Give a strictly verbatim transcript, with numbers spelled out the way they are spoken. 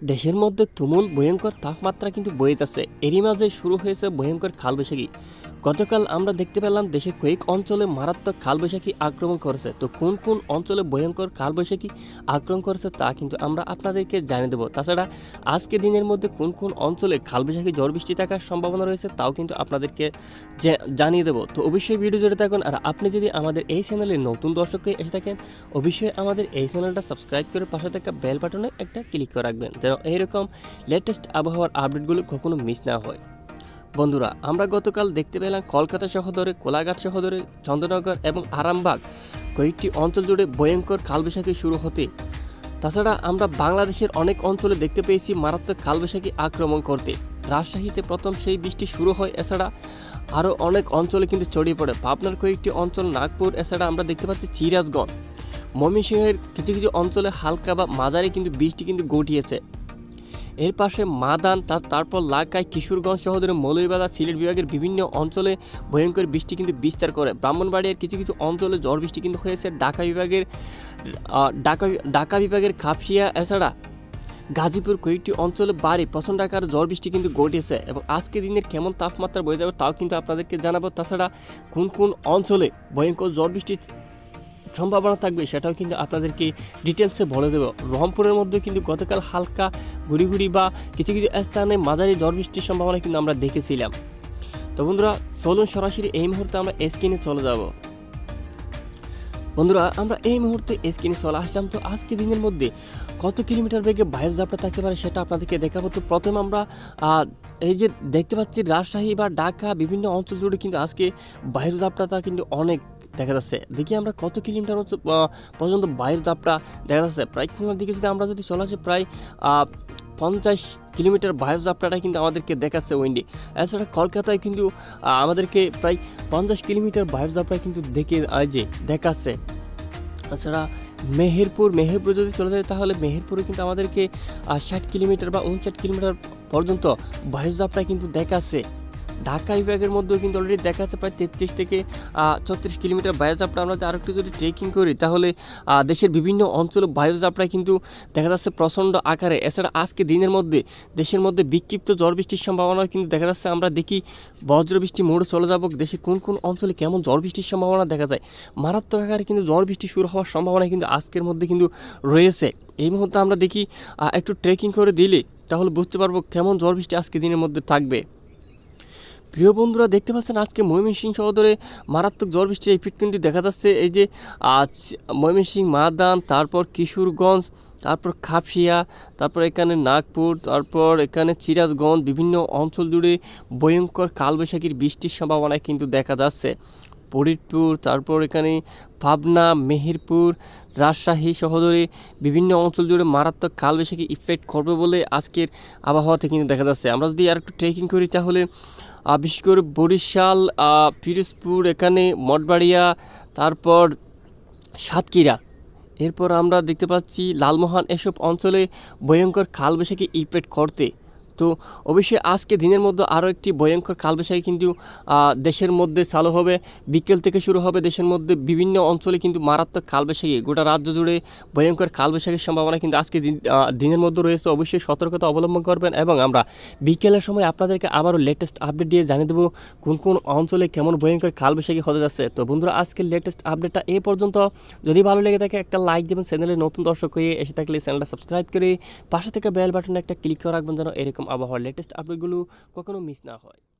দেশের মধ্যে তুমুল ভয়ঙ্কর তাপমাত্রা কিন্তু বইতেছে। এরই মাঝে শুরু হয়েছে ভয়ঙ্কর কালবৈশাখী। গতকাল আমরা দেখতে পেলাম দেশের কয়েক অঞ্চলে মারাত্মক কালবৈশাখী আক্রমণ করেছে। তো কোন কোন অঞ্চলে ভয়ঙ্কর কালবৈশাখী আক্রমণ করেছে তা কিন্তু আমরা আপনাদেরকে জানিয়ে দেবো। তাছাড়া আজকে দিনের মধ্যে কোন কোন অঞ্চলে কালবৈশাখী ঝড় বৃষ্টি থাকার সম্ভাবনা রয়েছে তাও কিন্তু আপনাদেরকে জানিয়ে দেবো। তো অবশ্যই ভিডিও জুড়ে থাকুন। আর আপনি যদি আমাদের এই চ্যানেলে নতুন দর্শক হয়ে এসে থাকেন, অবশ্যই আমাদের এই চ্যানেলটা সাবস্ক্রাইব করে পাশে থাকা বেল বাটনে একটা ক্লিক করে রাখবেন, যেন এইরকম লেটেস্ট আবহাওয়ার আপডেটগুলো কখনো মিস না হয়। বন্ধুরা, আমরা গতকাল দেখতে পেলাম কলকাতা শহরে, কোলাঘাট শহরে, চন্দ্রনগর এবং আরামবাগ কয়েকটি অঞ্চল জুড়ে ভয়ঙ্কর কালবৈশাখী শুরু হতে। তাছাড়া আমরা বাংলাদেশের অনেক অঞ্চলে দেখতে পেয়েছি মারাত্মক কালবৈশাখী আক্রমণ করতে। রাজশাহীতে প্রথম সেই বৃষ্টি শুরু হয়, এছাড়া আরও অনেক অঞ্চলে কিন্তু ছড়িয়ে পড়ে। পাবনার কয়েকটি অঞ্চল, নাগপুর, এছাড়া আমরা দেখতে পাচ্ছি সিরাজগঞ্জ, ময়মনসিংহের কিছু কিছু অঞ্চলে হালকা বা মাঝারি কিন্তু বৃষ্টি কিন্তু গঠিয়েছে। এর পাশে মাদান, তারপর লাকাই, কিশোরগঞ্জ শহরের মৌলভীবাজার, সিলেট বিভাগের বিভিন্ন অঞ্চলে ভয়ঙ্কর বৃষ্টি কিন্তু বিস্তার করে। ব্রাহ্মণবাড়িয়ার কিছু কিছু অঞ্চলে ঝড় বৃষ্টি কিন্তু হয়েছে। ঢাকা বিভাগের ঢাকা ঢাকা বিভাগের কাপসিয়া, এছাড়া গাজীপুর কয়েকটি অঞ্চলে বাড়ি প্রচণ্ড আকার ঝড় বৃষ্টি কিন্তু ঘটেছে। এবং আজকে দিনের কেমন তাপমাত্রা বয়ে যাবে তাও কিন্তু আপনাদেরকে জানাবো। তাছাড়া কোন কোন অঞ্চলে ভয়ঙ্কর ঝড় বৃষ্টি সম্ভাবনা থাকবে সেটাও কিন্তু আপনাদেরকে ডিটেলসে বলে দেবো। রংপুরের মধ্যে কিন্তু গতকাল হালকা ঘুরি ঘুরি বা কিছু কিছু স্থানে মাঝারি ঝড় বৃষ্টির সম্ভাবনা কিন্তু আমরা দেখেছিলাম। তো বন্ধুরা, চলুন সরাসরি এই মুহূর্তে আমরা স্ক্রিনে চলে যাব। বন্ধুরা, আমরা এই মুহূর্তে স্ক্রিনে চলে আসলাম। তো আজকে দিনের মধ্যে কত কিলোমিটার বেগে বায়ুর ঝাপটা থাকতে পারে সেটা আপনাদেরকে দেখাবো। তো প্রথমে আমরা এই যে দেখতে পাচ্ছি রাজশাহী বা ঢাকা বিভিন্ন অঞ্চল জুড়ে কিন্তু আজকে বায়ুর ঝাপটাটা কিন্তু অনেক দেখা যাচ্ছে। দেখি আমরা কত কিলোমিটার পর্যন্ত বায়ুর ঝাপটা দেখা যাচ্ছে। প্রায় খুলনার দিকে যদি আমরা যদি চলে আসি, প্রায় পঞ্চাশ কিলোমিটার বায়ুর ঝাপটাটা কিন্তু আমাদেরকে দেখাচ্ছে উইন্ডি। এছাড়া কলকাতায় কিন্তু আমাদেরকে প্রায় পঞ্চাশ কিলোমিটার বায়ুর ঝাপটা কিন্তু দেখে যে দেখাচ্ছে। এছাড়া মেহেরপুর মেহেরপুর যদি চলে যায় তাহলে মেহেরপুরে কিন্তু আমাদেরকে ষাট কিলোমিটার বা উনষাট কিলোমিটার পর্যন্ত বায়ুর ঝাপটা কিন্তু দেখাচ্ছে। ঢাকা বিভাগের মধ্যেও কিন্তু অলরেডি দেখা যাচ্ছে প্রায় তেত্রিশ থেকে ছত্রিশ কিলোমিটার বায়ুচাপটা। আমরা যদি আরেকটু যদি ট্রেকিং করি তাহলে দেশের বিভিন্ন অঞ্চলে বায়ুচাপটা কিন্তু দেখা যাচ্ছে প্রচণ্ড আকারে। এছাড়া আজকে দিনের মধ্যে দেশের মধ্যে বিক্ষিপ্ত ঝড় বৃষ্টির সম্ভাবনা কিন্তু দেখা যাচ্ছে। আমরা দেখি বজ্র বৃষ্টি মোড়ে চলে যাব, দেশে কোন কোন অঞ্চলে কেমন ঝড় বৃষ্টির সম্ভাবনা দেখা যায়। মারাত্মক আকারে কিন্তু ঝড় বৃষ্টি শুরু হওয়ার সম্ভাবনা কিন্তু আজকের মধ্যে কিন্তু রয়েছে। এই মুহূর্তে আমরা দেখি একটু ট্রেকিং করে দিলে তাহলে বুঝতে পারবো কেমন ঝড় বৃষ্টি আজকে দিনের মধ্যে থাকবে। প্রিয় বন্ধুরা, দেখতে পাচ্ছেন আজকে ময়মনসিংহ শহরে মারাত্মক ঝড় বৃষ্টির ইফেক্ট কিন্তু দেখা যাচ্ছে। এই যে আজ ময়মনসিংহ, মাদান, তারপর কিশোরগঞ্জ, তারপর খাপসিয়া, তারপর এখানে নাগপুর, তারপর এখানে সিরাজগঞ্জ বিভিন্ন অঞ্চল জুড়ে ভয়ঙ্কর কালবৈশাখীর বৃষ্টির সম্ভাবনা কিন্তু দেখা যাচ্ছে। ফরিদপুর, তারপর এখানে পাবনা, মেহেরপুর, রাজশাহী শহরে বিভিন্ন অঞ্চল জুড়ে মারাত্মক কালবৈশাখী ইফেক্ট করবে বলে আজকের আবহাওয়াতে কিন্তু দেখা যাচ্ছে। আমরা যদি আর একটু ট্রেকিং করি তাহলে বিশেষ করে বরিশাল, পিরোজপুর, এখানে মঠবাড়িয়া, তারপর সাতক্ষীরা, এরপর আমরা দেখতে পাচ্ছি লালমোহন, এসব অঞ্চলে ভয়ঙ্কর কালবৈশাখী ইফেক্ট করতে। তো অবশ্যই আজকে দিনের মধ্যে আরও একটি ভয়ঙ্কর কালবৈশাখী কিন্তু দেশের মধ্যে চালু হবে। বিকেল থেকে শুরু হবে দেশের মধ্যে বিভিন্ন অঞ্চলে কিন্তু মারাত্মক কালবৈশাখী, গোটা রাজ্য জুড়ে ভয়ঙ্কর কালবৈশাখীর সম্ভাবনা কিন্তু আজকে দিনের মধ্যে রয়েছে। অবশ্যই সতর্কতা অবলম্বন করবেন এবং আমরা বিকেলের সময় আপনাদেরকে আবারও লেটেস্ট আপডেট দিয়ে জানিয়ে দেবো কোন কোন অঞ্চলে কেমন ভয়ঙ্কর কালবৈশাখী হতে যাচ্ছে। তো বন্ধুরা, আজকের লেটেস্ট আপডেটটা এই পর্যন্ত। যদি ভালো লেগে থাকে একটা লাইক দেবেন, চ্যানেলে নতুন দর্শক হয়ে এসে থাকলে চ্যানেলটা সাবস্ক্রাইব করে পাশে থেকে বেল বাটনে একটা ক্লিক করে রাখবেন, যেন এরকম আবহাওয়ার লেটেস্ট আপডেটগুলো কখনো মিস না হয়।